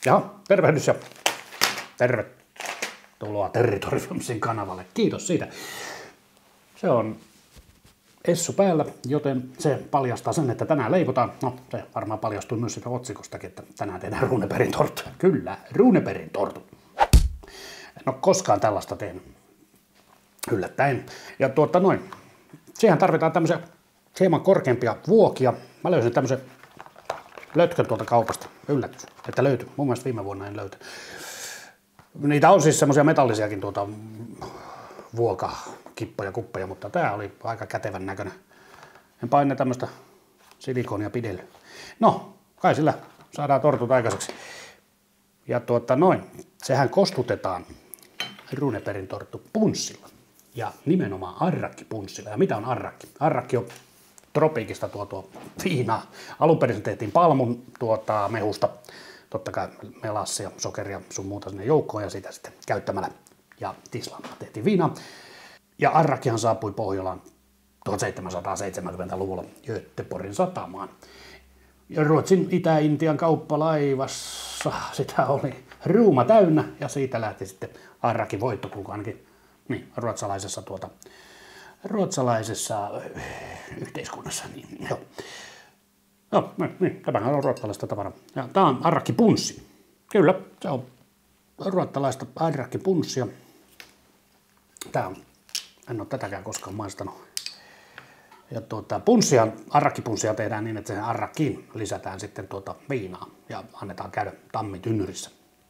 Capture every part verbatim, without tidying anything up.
Ja tervehdys ja tervetuloa Territory Filmsin kanavalle. Kiitos siitä. Se on Essu päällä, joten se paljastaa sen, että tänään leivotaan. No, se varmaan paljastui myös sitä otsikostakin, että tänään tehdään Runebergin torttu. Kyllä, Runebergin torttu. En ole koskaan tällaista tehnyt. Yllättäen. Ja tuota noin. Siihen tarvitaan tämmöisiä hieman korkeampia vuokia. Mä löysin tämmöisen lötkön tuolta kaupasta. Yllätys, että löytyi. Mun mielestä viime vuonna en löytä. Niitä on siis semmoisia metallisiakin tuota vuoka, kippoja, kuppeja, mutta tää oli aika kätevän näköinen. En paine tämmöistä silikonia pidellä. No, kai sillä saadaan tortut aikaiseksi. Ja tuota noin, sehän kostutetaan Runebergin torttu punssilla. Ja nimenomaan arrakkipunssilla. Ja mitä on arrakki? Arrakki on tropiikista tuotua viinaa. Alun perin se tehtiin palmun tuota, mehusta. Totta kai melassia, sokeria, sun muuta sinne joukkoon ja sitä sitten käyttämällä ja tislaamalla tehtiin viinaa. Ja arrakkihan saapui Pohjolaan tuhatseitsemänsataaseitsemänkymmentäluvulla Göteborgin satamaan. Ja Ruotsin Itä-Intian kauppalaivassa sitä oli ruuma täynnä ja siitä lähti sitten arrakin voittokulku ainakin niin, ruotsalaisessa, tuota, ruotsalaisessa yhteiskunnassa. Niin, joo. Joo, niin, tämähän on ruotsalaista tavaraa. Ja tää on arrakkipunssi. Kyllä, se on ruotsalaista arrakkipunssia. Tää on, en ole tätäkään koskaan maistanut. Ja tuota, punssia, arrakkipunssia tehdään niin, että sen arrakkiin lisätään sitten tuota viinaa ja annetaan käydä tammitynnyrissä.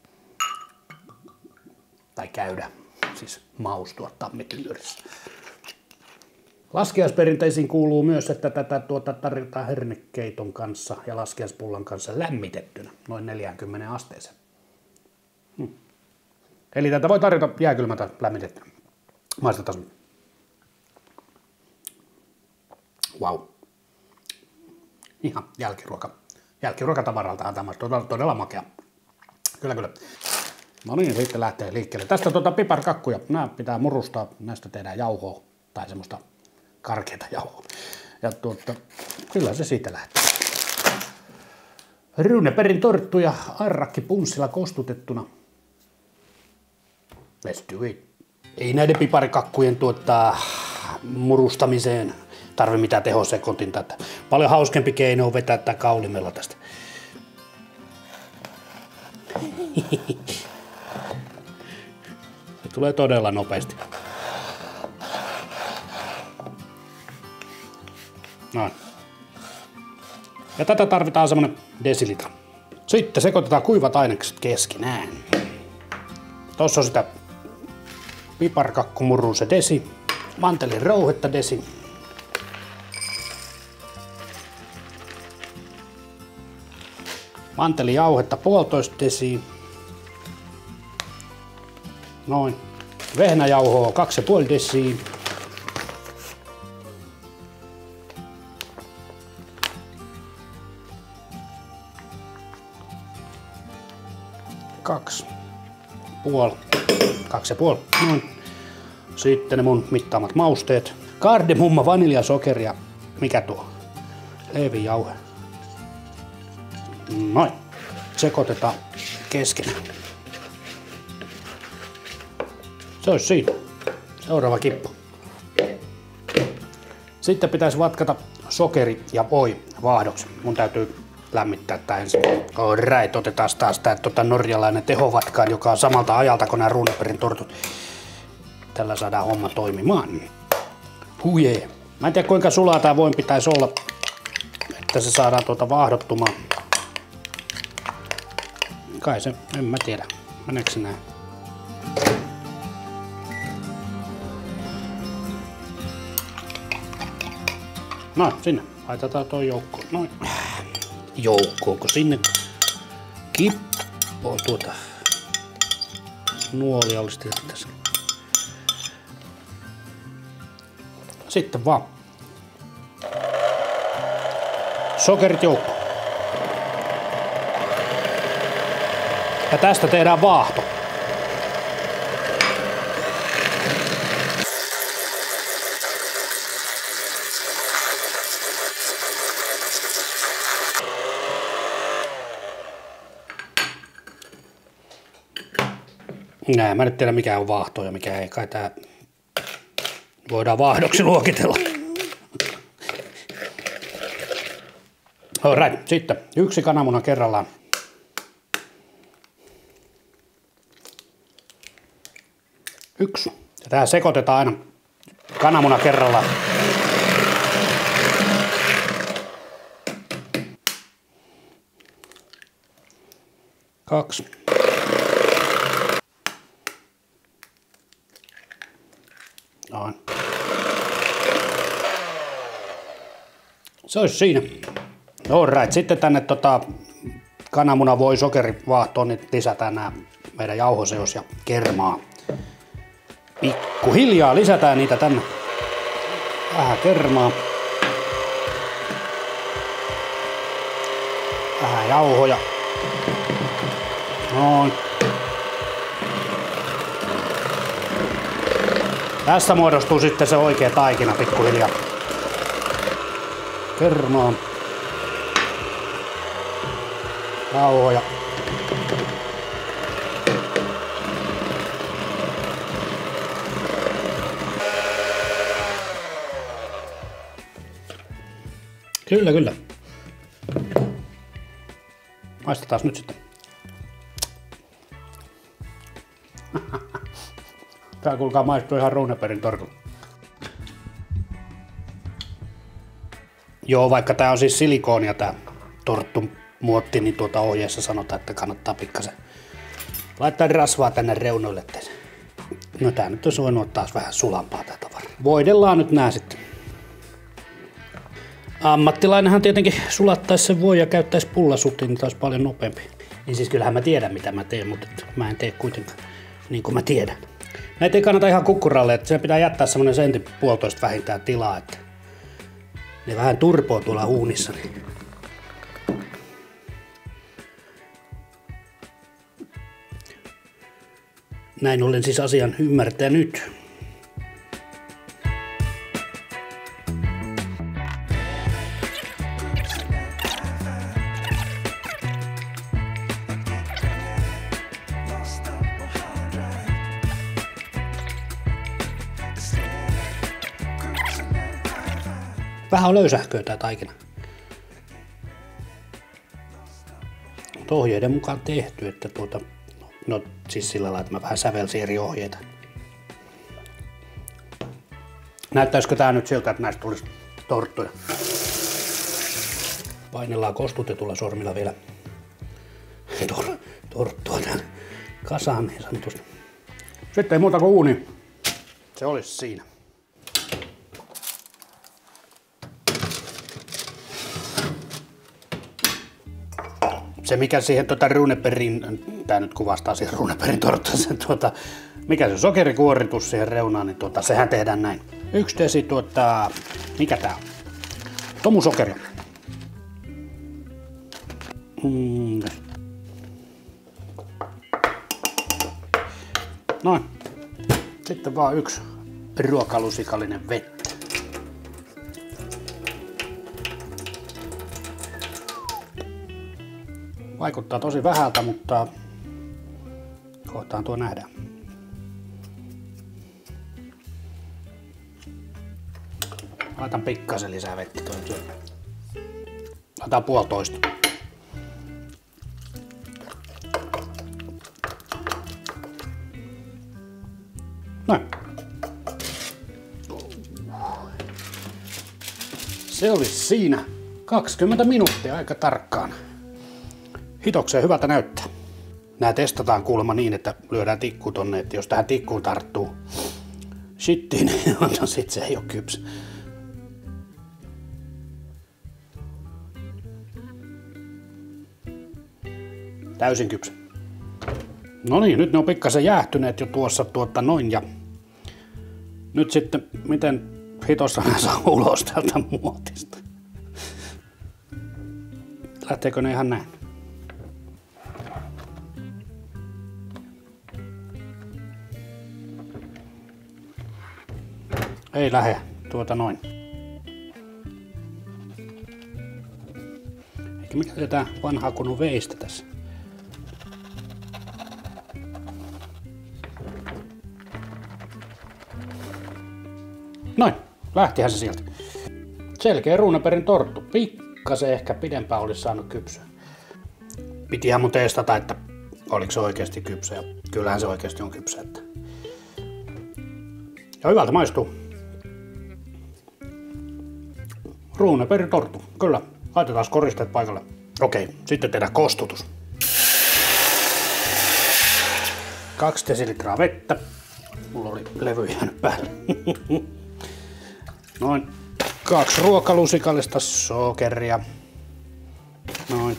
Tai käydä, siis maustua tammitynnyrissä. Laskiaisperinteisiin kuuluu myös, että tätä tuota tarjotaan hernekeiton kanssa ja laskiaispullan kanssa lämmitettynä noin neljäänkymmeneen asteeseen. Hmm. Eli tätä voi tarjota jääkylmältä lämmitettynä. Maistetaan. Wow. Ihan jälkiruoka. Jälkiruokatavaralta on tämä todella, todella makea. Kyllä, kyllä. No niin, sitten lähtee liikkeelle. Tästä tuota piparkakkuja. Nämä pitää murustaa. Näistä tehdään jauhoa tai semmoista karkeata jauhoa. Ja tuota, kyllä se siitä lähtee. Runebergin torttu ja arrakkipunssilla kostutettuna. Let's do it. Ei näiden piparikakkujen tuota, murustamiseen tarvi mitään tehosekotinta. Paljon hauskempi keino on vetää tää kaulimella tästä. Se tulee todella nopeasti. Noin. Ja tätä tarvitaan semmonen desilitra. Sitten sekoitetaan kuivat ainekset keskenään. Tossa on sitä piparkakkumurua se desi. Mantelin rouhetta desi. Mantelijauhetta puolitoista desiä. Noin. Vehnäjauhoa kaksi pilkku viisi desiä. Kaksi. Puoli. Kaksi ja puoli. Noin. Sitten ne mun mittaamat mausteet. Kardemumma, vaniljasokeri ja mikä tuo? Leivijauhe. Noin. Sekoitetaan keskenään. Se olisi siinä. Seuraava kippo. Sitten pitäisi vatkata sokeri ja voi vaahdoksi. Mun täytyy lämmittää tää ensin. Alright, otetaan taas tää tota norjalainen tehovatkaan, joka on samalta ajalta kuin nämä Runebergin tortut. Tällä saadaan homma toimimaan. Hujee. Mä en tiedä kuinka sulaa tää voin pitäisi olla, että se saadaan tuota vaahdottumaan. Kai se, en mä tiedä. Meneekö se näin? Noin, sinne. Laitetaan toi joukkoon. Noin. Joukkoonko sinne? Kippoo tuota. Nuolia olisi tässä. Sitten vaan. Sokerit joukkoon. Ja tästä tehdään vaahto. Nää, mä nyt tiedä mikä on vaahto ja mikä ei. Kai tää voidaan vaahdoksi luokitella. Alright, sitten yksi kananmuna kerrallaan. Yksi. Ja tää sekoitetaan aina kananmuna kerrallaan. Kaksi. Noin. Se olisi siinä. Alright, sitten tänne tota, kananmuna voi sokerivaahtoon niin lisätään nämä meidän jauhoseos ja kermaa. Pikkuhiljaa lisätään niitä tänne. Vähän kermaa. Vähän jauhoja. Noin. Tässä muodostuu sitten se oikea taikina pikkuhiljaa. Kermaa. Jauhoja. Kyllä, kyllä. Maistetaan nyt sitten. Tää kuulkaa maistuu ihan Runebergin tortulla. Joo, vaikka tää on siis silikoonia tää torttu muotti, niin tuota ohjeessa sanotaan, että kannattaa pikkasen laittaa rasvaa tänne reunoille. No tää nyt olisi voinut ottaa vähän sulampaa tää tavara. Voidellaan nyt nää sitten. Ammattilainenhan tietenkin sulattaisi sen voi ja käyttäisi pullasutin, niin taas paljon nopeampi. Niin siis kyllähän mä tiedän mitä mä teen, mutta mä en tee kuitenkaan niin kuin mä tiedän. Näitä ei kannata ihan kukkuralle, että sen pitää jättää semmonen sentin puolitoista vähintään tilaa, että ne vähän turpoo tuolla uunissa. Niin. Näin olen siis asian ymmärtänyt. Vähän on löysähköä tää taikina. Ohjeiden mukaan tehty, että tuota, no siis sillä lailla, että mä vähän sävelsin eri ohjeita. Näyttäisikö tää nyt siltä, että näistä tulisi torttuja? Painellaan kostutetulla sormilla vielä Tor torttua tän kasaan niin sanotusti. Sitten ei muuta kuin uuni. Se olisi siinä. Se mikä siihen tuota Runebergin, tää nyt kuvastaa siihen Runebergin torttaan, tuota, mikä se sokerikuoritus siihen reunaan, niin tuota, sehän tehdään näin. Yksi desi tuota, mikä tää on? Tomusokeria. Mm. Noin. Sitten vaan yksi ruokalusikallinen vettä. Vaikuttaa tosi vähältä, mutta kohtaan tuo nähdään. Laitan pikkasen lisää vettä tuon työn. Laitan puolitoista. Näin. Se olisi siinä. kaksikymmentä minuuttia aika tarkkaan. Hitokseen hyvältä näyttää. Nää testataan kuulemma niin, että lyödään tikku tonne, että jos tähän tikkuun tarttuu shittiin, niin no sit se ei oo kypsä. Täysin kypsä. No niin, nyt ne on pikkasen jäähtyneet jo tuossa tuota noin ja nyt sitten miten hitossa ne saa ulos tältä muotista. Lähteekö ne ihan näin? Ei lähde tuota noin. Eikä mikä tätä vanhaa kunnon veistä tässä. Noin, lähtihän se sieltä. Selkeä Runebergin torttu. Pikkasen ehkä pidempään olisi saanut kypsyä. Pitihän mun testata, että oliko se oikeasti kypsä. Ja kyllähän se oikeasti on kypsä. Että... Ja hyvältä maistuu. Runebergin torttu, kyllä. Laitetaan koristeet paikalle. Okei, sitten tehdään kostutus. Kaksi desilitraa vettä. Mulla oli levy jäänyt päälle. Noin. Kaksi ruokalusikallista sokeria. Noin.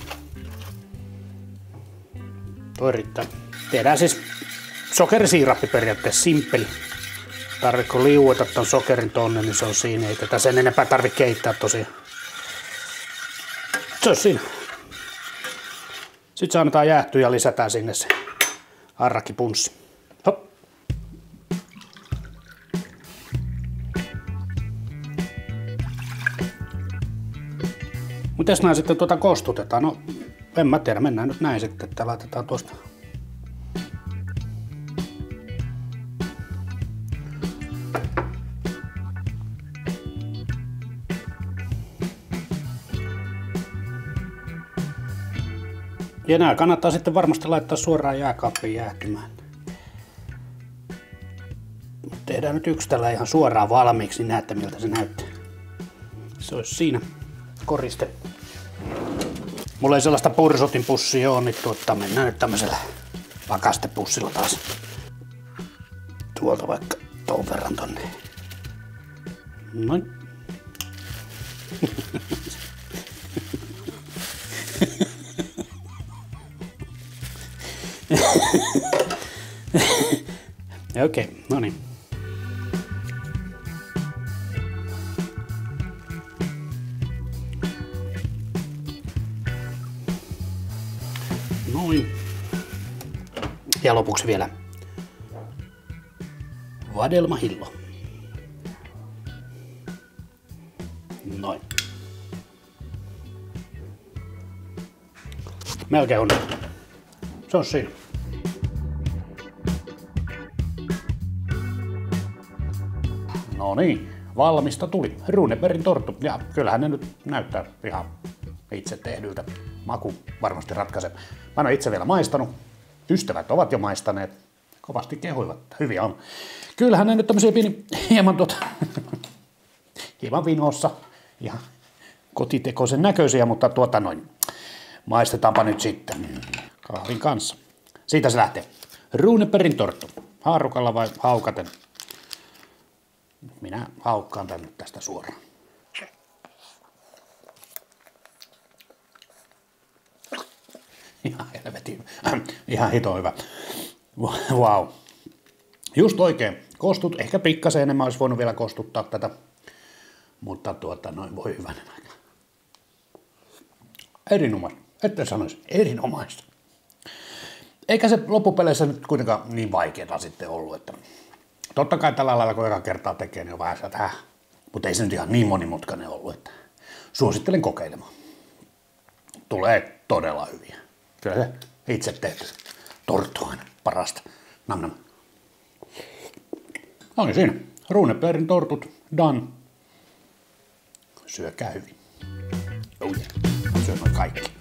Toi riittää. Tehdään siis sokerisiirappi periaatteessa simppeli. Tarvitko liueta ton sokerin tonne, niin se on siinä. Ei tätä sen enempää tarvitse keittää tosiaan. Se on siinä. Sitten se annetaan jäähtyä ja lisätään sinne se arrakipunssi. Hop. Mites nää sitten tuota kostutetaan? No en mä tiedä, mennään nyt näin sitten, että laitetaan tuosta. Ja nää kannattaa sitten varmasti laittaa suoraan jääkaappiin jäähtymään. Tehdään nyt yksi tällä ihan suoraan valmiiksi, niin näette miltä se näyttää. Se olisi siinä koriste. Mulla ei sellaista pursotin pussia ole, niin tuottaa mennään nyt tämmöisellä pakastepussilla taas. Tuolta vaikka ton verran tonne. Noin. Okei, okay, no niin. Noin. Ja lopuksi vielä vadelmahillo. Noin. Melkein on. Se on siinä. No niin, valmista tuli. Runebergin torttu. Ja kyllähän ne nyt näyttää ihan itse tehdyltä. Maku varmasti ratkaisee. Mä en ole itse vielä maistanut. Ystävät ovat jo maistaneet. Kovasti kehuivat. Hyviä on. Kyllähän ne nyt tämmöisiä pieni, hieman tuota, hieman vinhossa. Ihan kotitekoisen näköisiä, mutta tuota noin. Maistetaanpa nyt sitten kahvin kanssa. Siitä se lähtee. Runebergin torttu. Haarukalla vai haukaten? Minä haukkaan tän nyt tästä suoraan. Ihan helvetin. Ihan hito hyvä. Wow. Just oikein. Kostut. Ehkä pikkasen enemmän olisi voinut vielä kostuttaa tätä. Mutta tuota noin voi hyvänen aika. Erinomaista. Ette sanoisi. Erinomaista. Eikä se loppupeleissä nyt kuitenkaan niin vaikeaa sitten ollut, että totta kai tällä lailla, kun eka kertaa tekee, niin on vähän sieltä, häh. Mutta ei se nyt ihan niin monimutkainen ollut, että suosittelen kokeilemaan. Tulee todella hyviä. Kyllä se itse tehty torttu on aina parasta. Nam nam. No niin siinä. Runebergin tortut done. Syökää hyvin. Oh yeah. Syö noin kaikki.